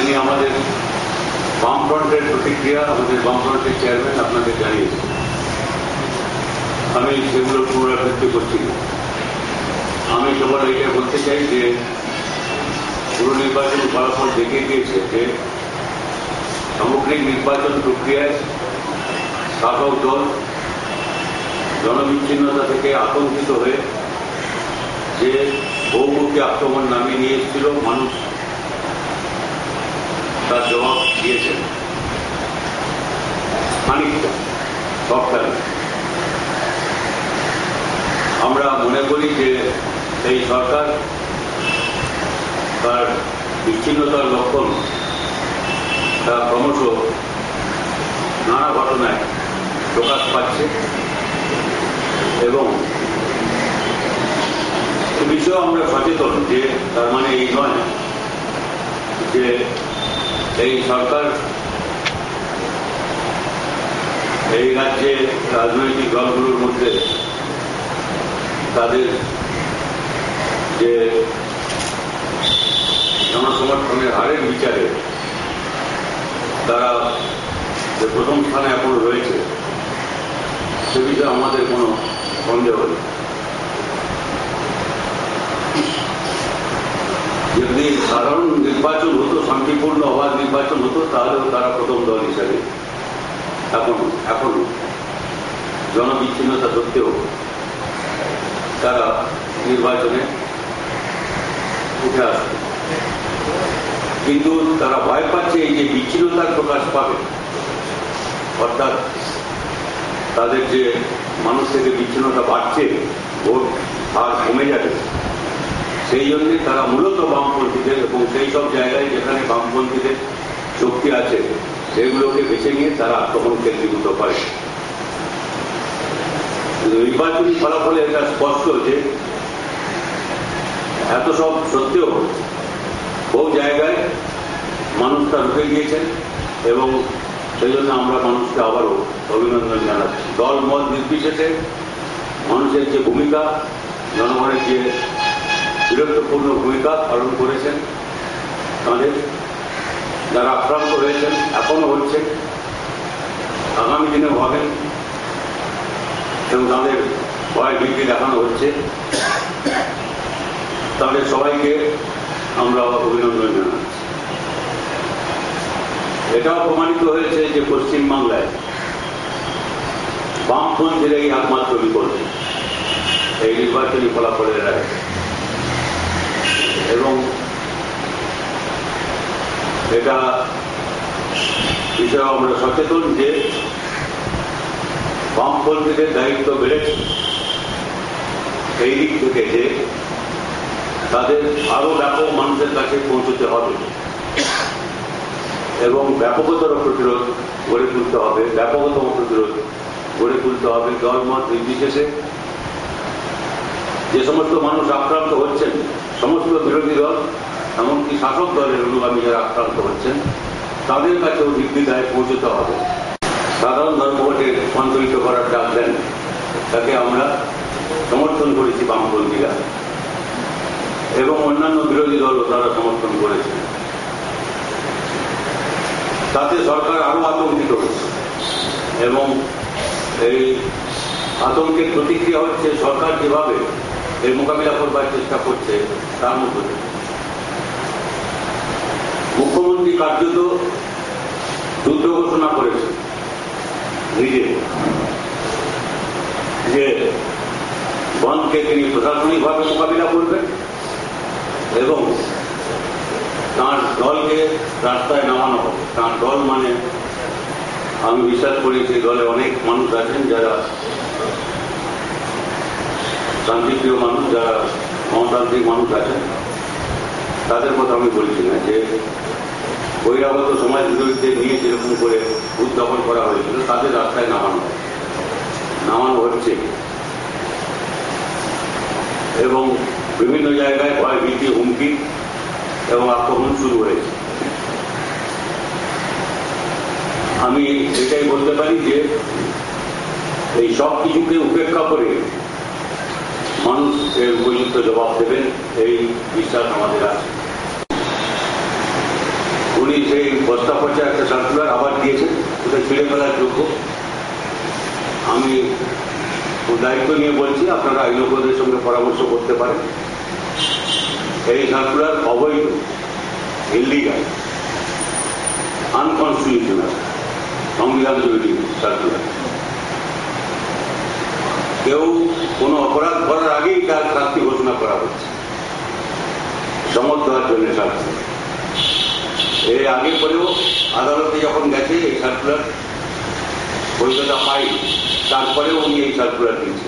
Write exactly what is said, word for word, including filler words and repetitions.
তিনি আমাদের বামফ্রন্টের প্রতিক্রিয়া আমাদের বামফ্রন্টের চেয়ারম্যান আপনাদের জানিয়েছেন। আমি সেগুলো পুনরাবৃত্তি করছি। আমি কেবল এটা বলতে চাই যে পুরো নির্বাচনী ফলাফল দেখিয়ে দিয়েছে যে সামগ্রিক নির্বাচন প্রক্রিয়ায় শাসক দল জনবিচ্ছিন্নতা থেকে আতঙ্কিত হয়ে যে বহুমুখী আক্রমণ নামিয়ে নিয়ে এসেছিল, মানুষ তার জবাব দিয়েছেন খানিকটা সবটাই। আমরা মনে করি যে এই সরকার তার বিচ্ছিন্নতার লক্ষণ তা ক্রমশ নানা ঘটনায় প্রকাশ পাচ্ছে এবং এ বিষয়েও আমরা সচেতন যে তার মানে এই নয় যে এই সরকার এই রাজ্যে রাজনৈতিক দলগুলোর মধ্যে তাদের যে জনসমর্থনের হারের বিচারে তারা যে প্রথম স্থানে এখন রয়েছে সে বিষয়ে আমাদের কোনো সন্দেহ নেই। যদি সাধারণ নির্বাচন হতো, শান্তিপূর্ণ অবাধ নির্বাচন হতো, তাহলেও তারা প্রথম দল হিসাবে এখনো এখনো জনবিচ্ছিন্নতা সত্ত্বেও তারা নির্বাচনে উঠে আসবে। কিন্তু তারা ভয় পাচ্ছে এই যে বিচ্ছিন্নতার প্রকাশ পাবে, অর্থাৎ তাদের যে মানুষ থেকে বিচ্ছিন্নতা বাড়ছে, ভোট হার কমে যাবে, সেই জন্যে তারা মূলত বামপন্থীদের এবং সেই সব জায়গায় যেখানে বামপন্থীদের শক্তি আছে সেগুলোকে বেছে নিয়ে তারা আক্রমণ কেন্দ্রীভূত করে। নির্বাচনী ফলাফলে এটা স্পষ্ট যে এত সব সত্ত্বেও বহু জায়গায় মানুষ তা রুখে গিয়েছেন এবং সেই জন্য আমরা মানুষকে আবারও অভিনন্দন জানাচ্ছি। দল মত নির্বিশেষে মানুষের যে ভূমিকা, জনগণের যে বীরত্বপূর্ণ ভূমিকা পালন করেছেন, তাদের যারা আক্রান্ত হয়েছেন, এখনো হচ্ছে, আগামী দিনে হবেন এবং তাদের ভয় ভীতি দেখানো হচ্ছে, তাদের সবাইকে আমরা অভিনন্দন জানাচ্ছি। এটাও প্রমাণিত হয়েছে যে পশ্চিমবাংলায় বামপন্থীর এই একমাত্র বিকল্প এই নির্বাচনী ফলাফলের রায় এবং এটা বিষয়ে আমরা সচেতন যে বামপন্থীদের দায়িত্ব বেড়েছে এই দিক থেকে যে তাদের আরো ব্যাপক মানুষের কাছে পৌঁছতে হবে এবং ব্যাপকতর প্রতিরোধ গড়ে তুলতে হবে, ব্যাপকতম প্রতিরোধ গড়ে তুলতে হবে। দলমত নির্বিশেষে যে সমস্ত মানুষ আক্রান্ত হচ্ছেন, সমস্ত বিরোধী দল এমনকি শাসক দলের অনুগামী যারা আক্রান্ত হচ্ছেন, তাদের কাছেও নির্দ্বিধায় পৌঁছতে হবে। সাধারণ ধর্মঘটে সঞ্চালিত করার ডাক দেন, তাকে আমরা সমর্থন করেছি বামপন্থীরা এবং অন্যান্য বিরোধী দলও তারা সমর্থন করেছে। তাতে সরকার আরো আতঙ্কিত হচ্ছে এবং এই আতঙ্কের প্রতিক্রিয়া হচ্ছে সরকার যেভাবে এর মোকাবিলা করবার চেষ্টা করছে তার মধ্যে মুখ্যমন্ত্রী কার্যত যুদ্ধ ঘোষণা করেছে নিজে, যে বনকে তিনি প্রশাসনিকভাবে মোকাবিলা করবেন এবং তাঁর দলকে রাস্তায় নামানো হবে। তাঁর দল মানে আমি বিশ্বাস করি সেই দলে অনেক মানুষ আছেন যারা শান্তিপ্রিয় মানুষ, যারা গণতান্ত্রিক মানুষ আছেন, তাদের কথা আমি বলছি না। যে বহিরাগত সমাজ বিরোধীদের নিয়ে যেরকম করে উদ্যাপন করা হয়েছিল তাদের রাস্তায় নামানো নামানো হচ্ছে এবং বিভিন্ন জায়গায় ভয় ভীতি, হুমকি এবং আক্রমণ শুরু হয়েছে। আমি এটাই বলতে পারি যে এই সব কিছুকে উপেক্ষা করে মানুষ এর উপযুক্ত জবাব দেবেন, এই বিশ্বাস আমাদের আছে। উনি সেই বস্তা পচা একটা সার্কুলার আবার দিয়েছেন, ওটা ছিঁড়ে ফেলার যোগ্য। আমি দায়িত্ব নিয়ে বলছি, আপনারা আইনজ্ঞদের সঙ্গে পরামর্শ করতে পারেন। এই সার্কুলার অবৈধ, ইলিগাল, আনকনস্টিটিউশনাল, সংবিধান বিরোধী সার্কুলার। কেউ কোনো অপরাধ করার আগেই তার শাস্তি ঘোষণা করা হচ্ছে সমর্থ হওয়ার জন্য শাস্তি। এর আগে পরেও আদালতে যখন গেছে এই সার্কুলার বৈধতা পাই, তারপরেও উনি এই সার্কুলার দিয়েছেন।